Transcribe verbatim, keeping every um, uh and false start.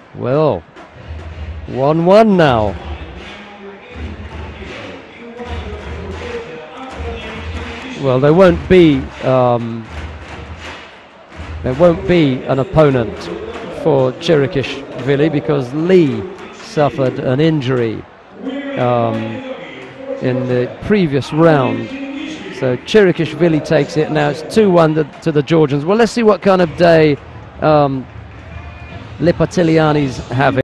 Well, one one now. Well, there won't be um, there won't be an opponent for Tchrikishvili because Lee suffered an injury um, in the previous round. So Tchrikishvili takes it. Now it's two one to, to the Georgians. Well, let's see what kind of day um, Lipatiliani's having.